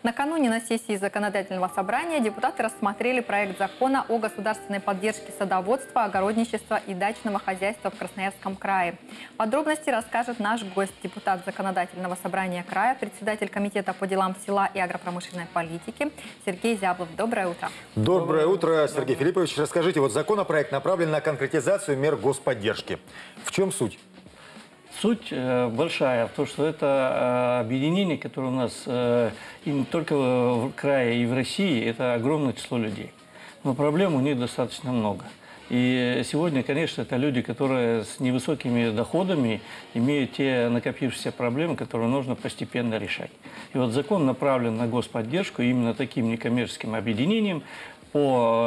Накануне на сессии законодательного собрания депутаты рассмотрели проект закона о государственной поддержке садоводства, огородничества и дачного хозяйства в Красноярском крае. Подробности расскажет наш гость, депутат законодательного собрания края, председатель комитета по делам села и агропромышленной политики Сергей Зяблов. Доброе утро. Доброе утро, Сергей Филиппович. Расскажите, вот законопроект направлен на конкретизацию мер господдержки. В чем суть? Суть большая в том, что это объединение, которое у нас и не только в крае, и в России, это огромное число людей. Но проблем у них достаточно много. И сегодня, конечно, это люди, которые с невысокими доходами имеют те накопившиеся проблемы, которые нужно постепенно решать. И вот закон направлен на господдержку именно таким некоммерческим объединениям по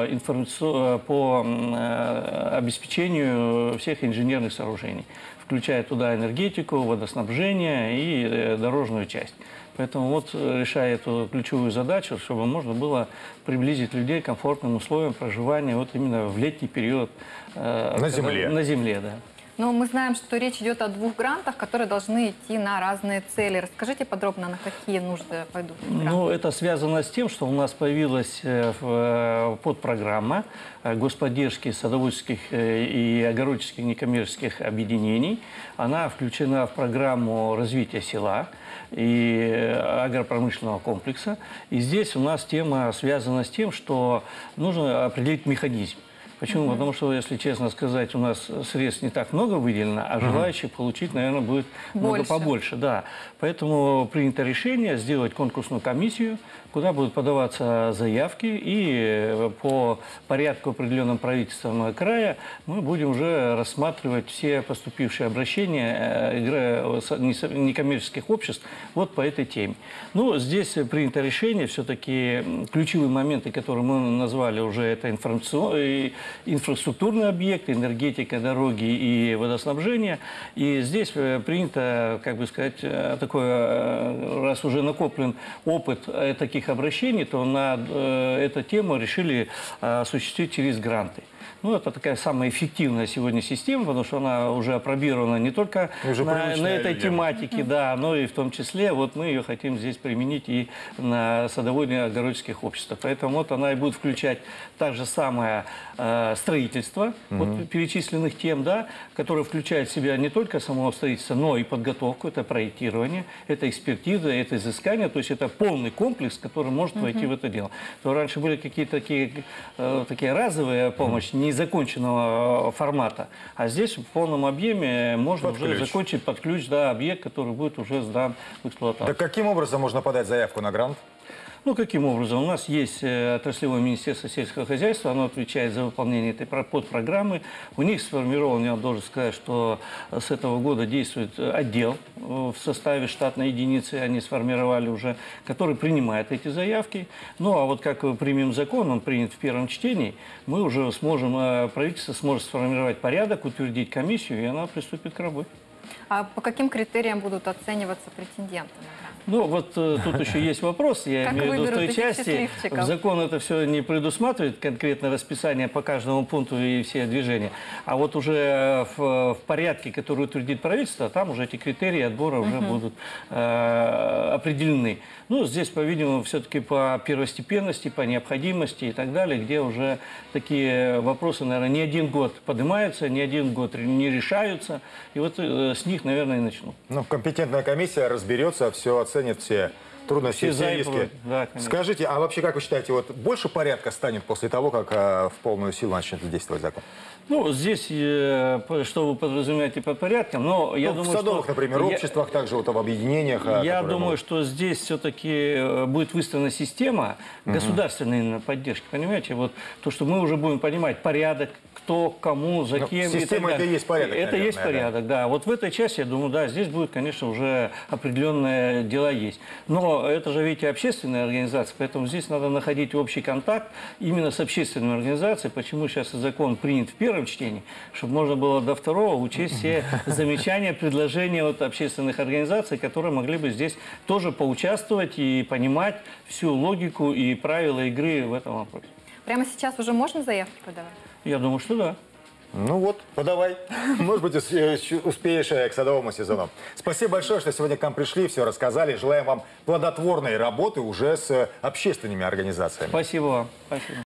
обеспечению всех инженерных сооружений, включая туда энергетику, водоснабжение и дорожную часть. Поэтому вот, решая эту ключевую задачу, чтобы можно было приблизить людей к комфортным условиям проживания вот именно в летний период на земле. На земле, да. Но мы знаем, что речь идет о двух грантах, которые должны идти на разные цели. Расскажите подробно, на какие нужды пойдут гранты. Ну, это связано с тем, что у нас появилась подпрограмма господдержки садоводческих и огородческих некоммерческих объединений. Она включена в программу развития села и агропромышленного комплекса. И здесь у нас тема связана с тем, что нужно определить механизм. Почему? Потому что, если честно сказать, у нас средств не так много выделено, а желающих получить, наверное, будет много побольше. Да. Поэтому принято решение сделать конкурсную комиссию, куда будут подаваться заявки, и по порядку, определенным правительством края, мы будем уже рассматривать все поступившие обращения некоммерческих обществ вот по этой теме. Ну, здесь принято решение, все-таки ключевые моменты, которые мы назвали уже, это инфраструктурные объекты, энергетика, дороги и водоснабжение. И здесь принято, как бы сказать, такое, раз уже накоплен опыт таких обращений, то на эту тему решили осуществить через гранты. Ну, это такая самая эффективная сегодня система, потому что она уже опробирована не только на этой тематике, да, но и в том числе вот мы ее хотим здесь применить и на садоводно-огородческих обществах. Поэтому вот она и будет включать так же самое строительство вот, перечисленных тем, да, которое включает в себя не только само строительство, но и подготовку, это проектирование, это экспертиза, это изыскание, то есть это полный комплекс, который может войти в это дело. То раньше были какие-то такие разовые помощи, незаконченного формата. А здесь в полном объеме можно уже закончить под ключ, да, объект, который будет уже сдан в эксплуатацию. Да каким образом можно подать заявку на грант? Ну, каким образом? У нас есть отраслевое министерство сельского хозяйства, оно отвечает за выполнение этой подпрограммы. У них сформирован, я должен сказать, что с этого года действует отдел в составе штатной единицы, они сформировали уже, который принимает эти заявки. Ну, а вот как примем закон, он принят в первом чтении, мы уже сможем, правительство сможет сформировать порядок, утвердить комиссию, и она приступит к работе. А по каким критериям будут оцениваться претенденты на грант? Ну, вот тут еще есть вопрос, я имею в виду в той части, закон это все не предусматривает, конкретное расписание по каждому пункту и все движения, а вот уже в порядке, который утвердит правительство, там уже эти критерии отбора уже будут определены. Ну, здесь, по-видимому, все-таки по первостепенности, по необходимости и так далее, где уже такие вопросы, наверное, не один год поднимаются, не один год не решаются, и вот с них, наверное, и начну. Ну, компетентная комиссия разберется, все оценит, все трудности, все риски. Да, скажите, а вообще, как вы считаете, вот больше порядка станет после того, как в полную силу начнет действовать закон? Ну, здесь, что вы подразумеваете под порядком, но я думаю, в садовых, что... например, обществах, также вот в объединениях. Я думаю, что здесь все-таки будет выстроена система государственной поддержки, понимаете? Вот то, что мы уже будем понимать порядок, кто, кому, за кем. Система это и есть порядок, это наверное, есть порядок, да. Вот в этой части, я думаю, да, здесь будет, конечно, уже определенные дела есть. Но это же, видите, общественная организация, поэтому здесь надо находить общий контакт именно с общественной организацией. Почему сейчас закон принят в первом чтении, чтобы можно было до второго учесть все замечания, предложения от общественных организаций, которые могли бы здесь тоже поучаствовать и понимать всю логику и правила игры в этом вопросе. Прямо сейчас уже можно заявки подавать? Я думаю, что да. Ну вот, подавай. Может быть, успеешь к садовому сезону. Спасибо большое, что сегодня к нам пришли, все рассказали. Желаем вам плодотворной работы уже с общественными организациями. Спасибо вам. Спасибо.